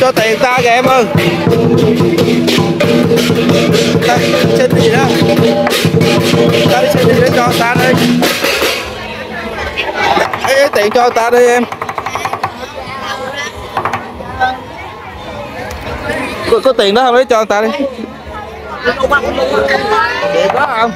cho tiền ta kìa em ơi. Ta xin gì đó, ta đi xin gì để cho ta đi. Lấy tiền cho ta đi em. Có tiền đó không, lấy cho ta đi. Tiền đó không?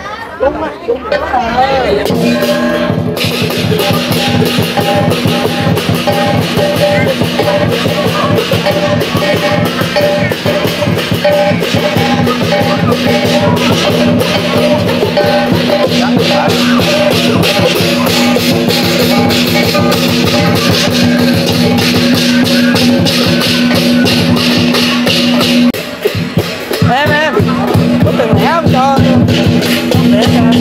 Em có tiền lẻ không cho để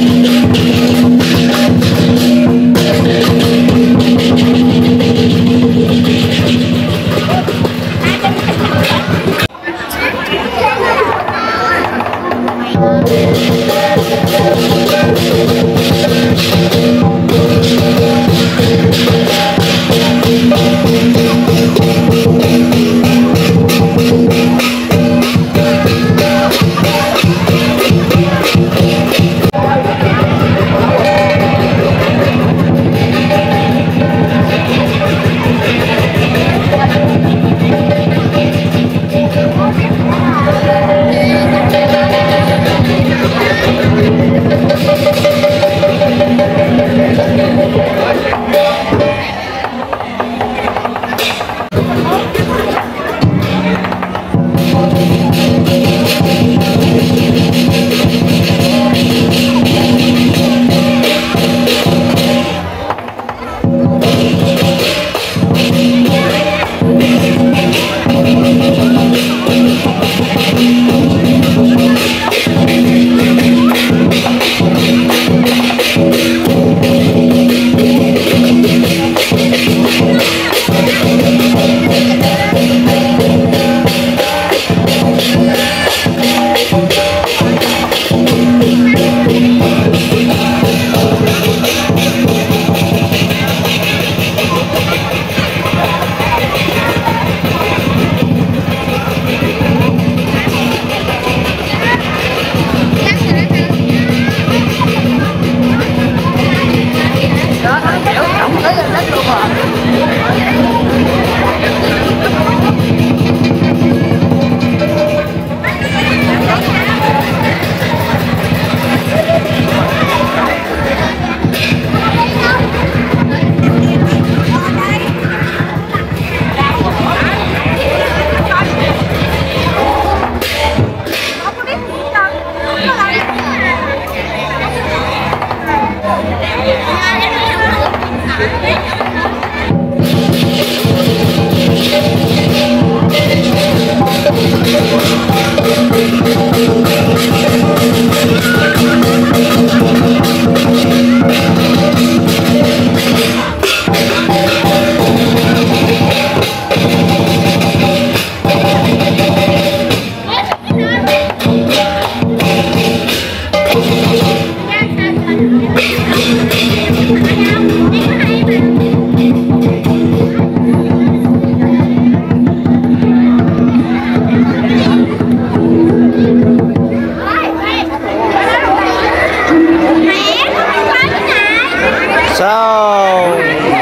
sao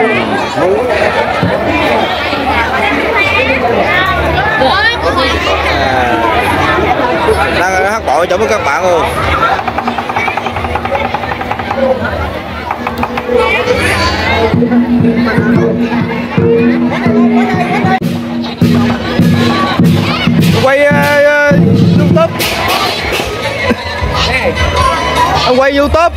đang hát bội cho với các bạn luôn. Quay YouTube. Ông quay YouTube.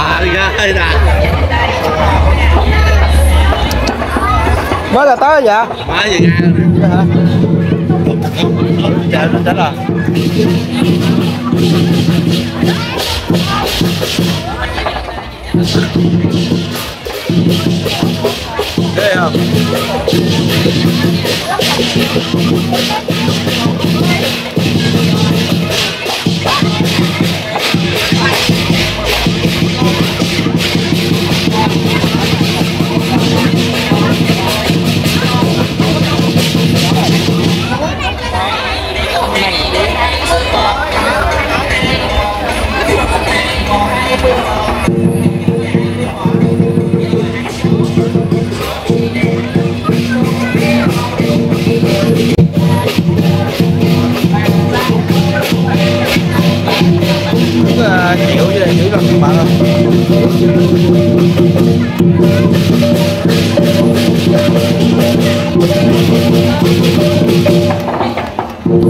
Mới là tới dạ. Mới về ra hả? Dạ nó chết rồi. Ghê không?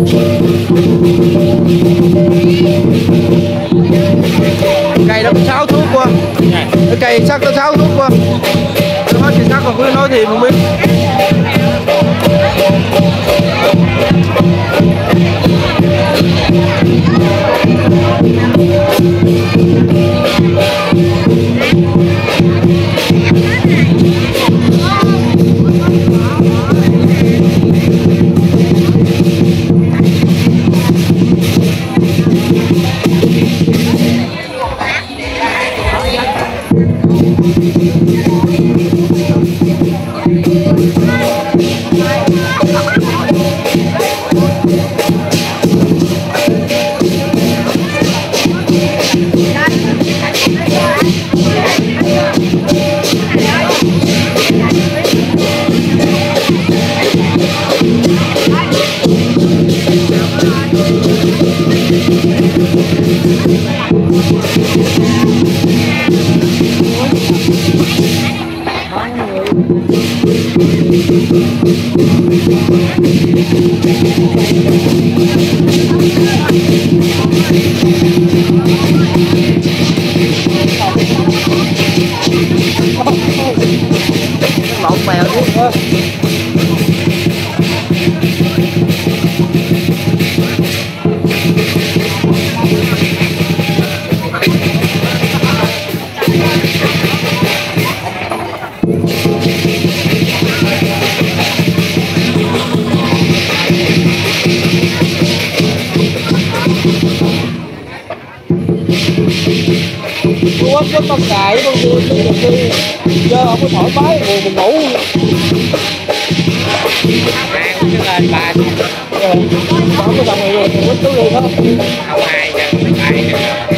Cây nó 6 thuốc quá. Cây sắc nó 6 thuốc quá. Tôi nói chuyện sắc còn cứ nói thì không biết. Mộng mèo luôn thôi. Quất quất con cài con dưa chơi không có thoải mái ngồi mình ngủ. Ai cũng cái lên ba Không có đồng này rồi quất túi luôn không? không ai cho mấy bài nữa.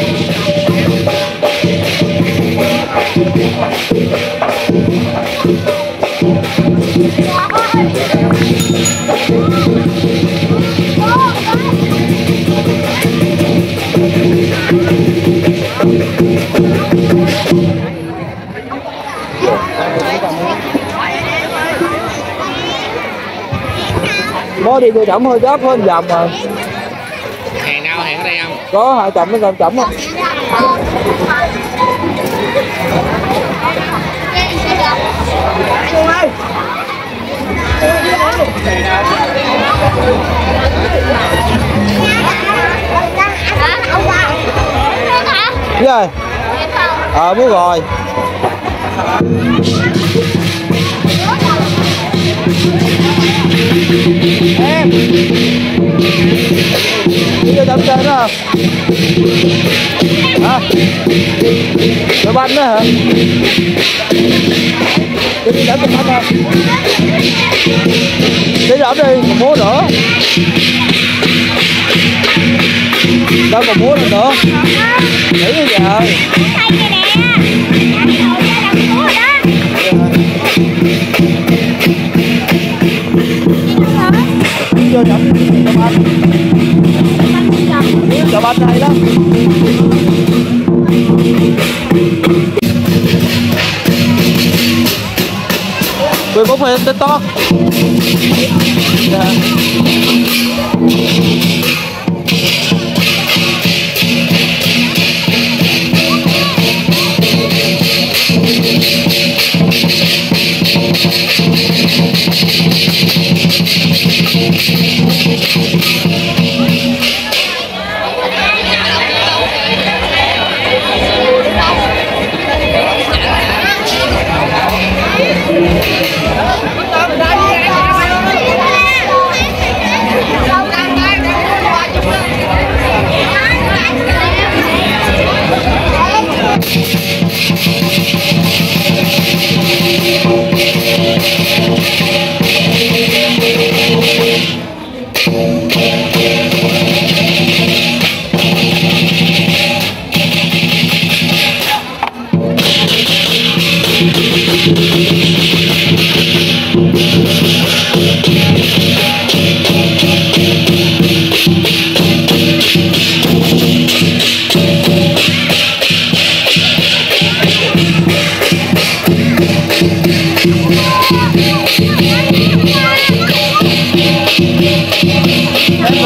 Bó đi tôi chậm hơi gấp hơn dầm mà. Hàng nào hàng ở đây không? Có 2 chậm nó còn chậm không? Rồi. Muốn rồi. Em đi vô đâm trên đó hả? Đội banh đó hả? Đi đỡ con banh không? Đi đỡ đi, còn múa nữa. Đâu còn múa nữa. Nghĩ như giờ vô chậm chậm anh đây đó. Mười 4 hình tên to.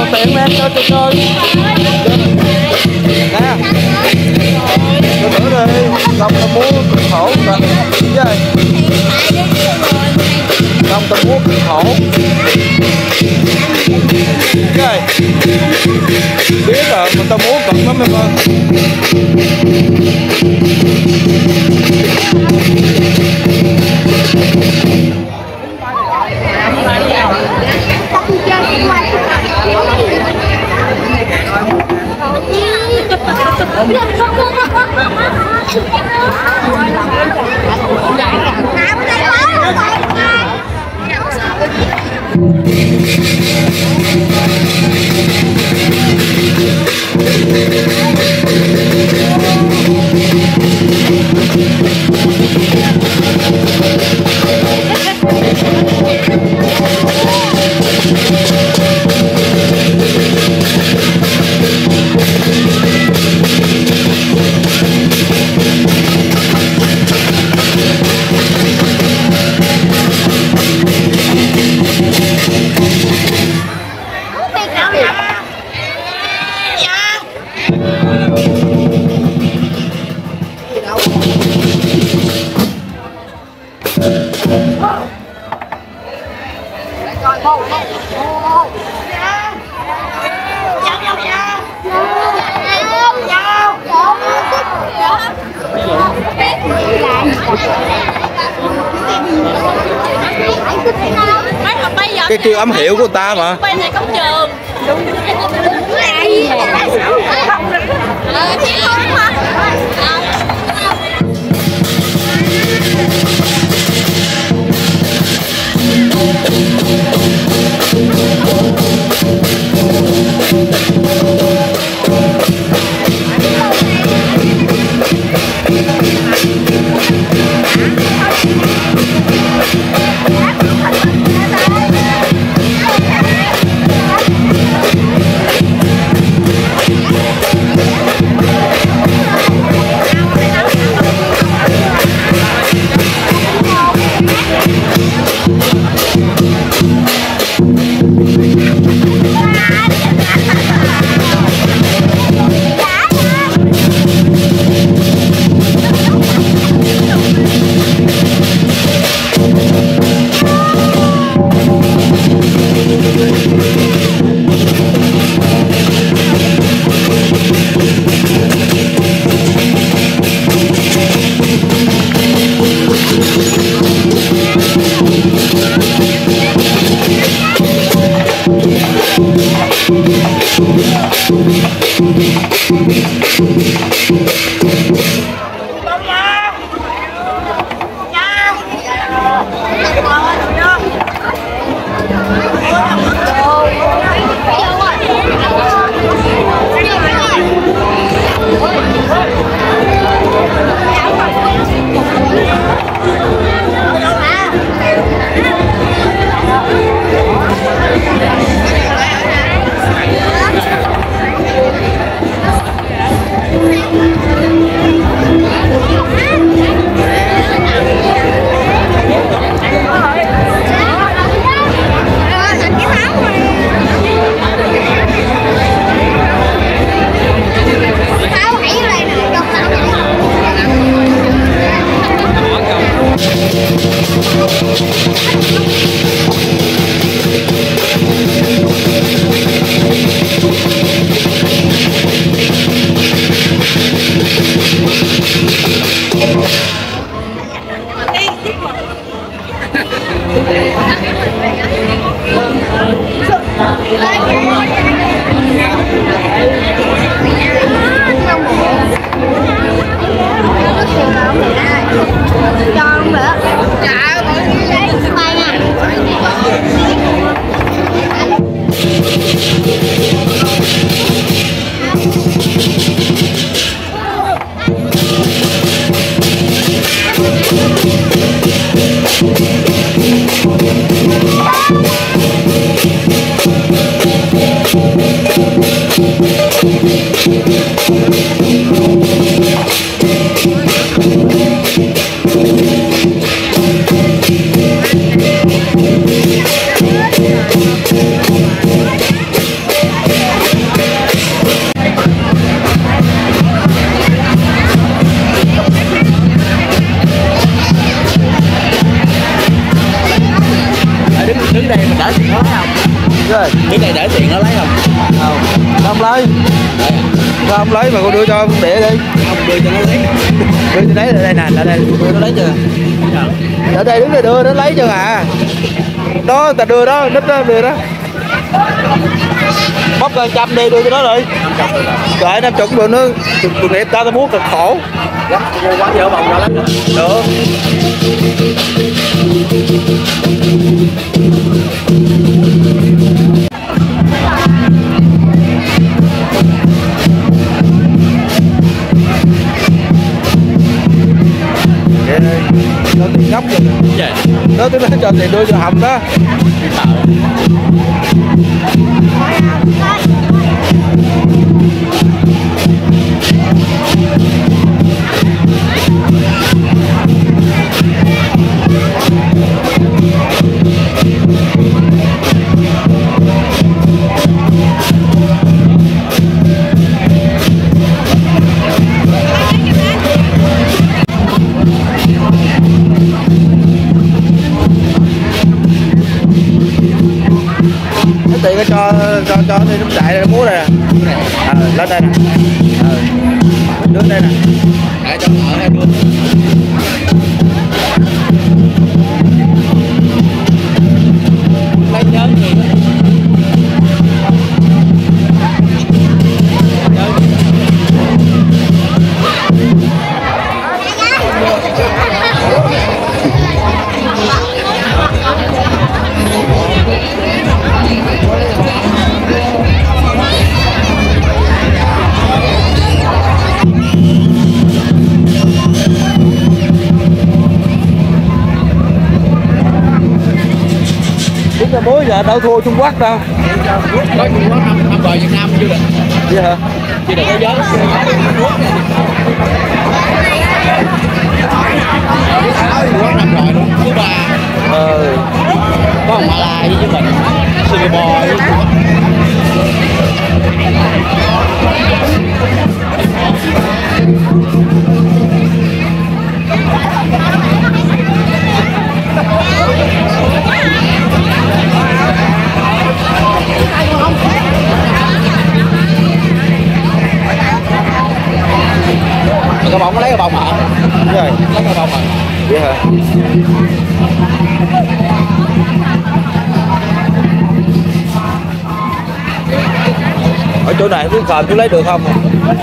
tiện em cho chơi nè cho thử đi xong tao muốn cực khổ rồi với xong tao muốn cực khổ với biết rồi mà tao muốn cực lắm em ơi. Cái kêu ấm hiệu của người ta mà. Bên này công trường. để tiền nó lấy không? Không lấy. Sao không lấy mà cô đưa cho con đĩa đi. Không đưa cho nó lấy. Đưa cho đấy, đây nè, là đây, đưa nó lấy chưa? Ở đây đứng đây đưa nó lấy chưa à? Đó, ta đưa đó, nít đó, đưa đó. Bóc ra 100 đi, đưa cho nó đi. 50 rồi 50 rồi nó tụi nghiệp ta muốn cực khổ. Quán vợ bồng ra lắm. Được. Vậy đây, cho tiền ngốc rồi. Dạ. Đó tôi nói cho tiền đưa cho Hồng đó. Tiền cho đi nút chạy đây múa đây nè. Lên đây nè. Đứng đây nè. Để cho ở đây luôn. Lấy nhớ gì đó. Đúng là mới giờ đâu thua Trung Quốc đâu. Có Trung Quốc năm rồi Việt Nam chưa được. Vậy hả? Chưa được thế giới. Trung Quốc năm rồi đúng thứ 3. Có thằng Malai với mình, Singapore với Trung Quốc. Cái bông nó lấy cái bông hả? Đúng rồi. Lấy cái bông hả? Vậy hả? Ở chỗ này cái còm chú lấy được không?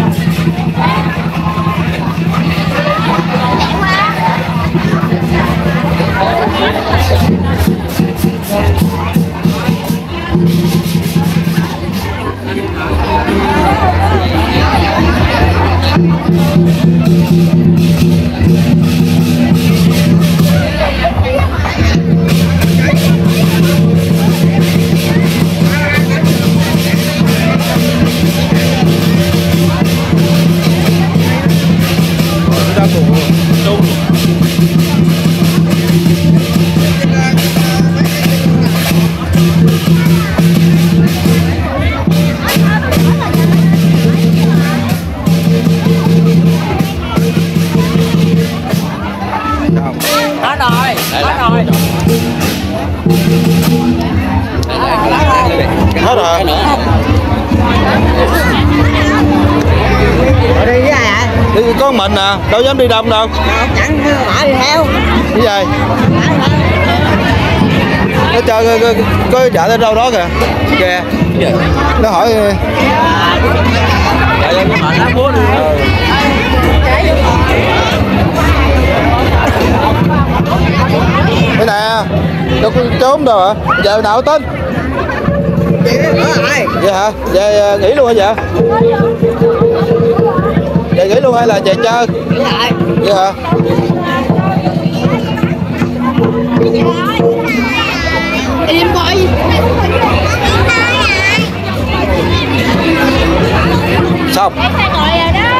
Hết rồi. Ở đi với ai ạ? Đi con mình nè, đâu dám đi đông đâu. Chẳng mở đi theo. Cái gì? Nó chơi có vợ tới đâu đó kìa. Kìa. Nó hỏi cái nè, đâu có trốn đâu hả? Giờ nào tính? Vậy hả? Về nghỉ luôn hả vậy? Về nghỉ luôn hay là về chơi? Vậy hả? Im coi. Xong. Ngồi rồi đó.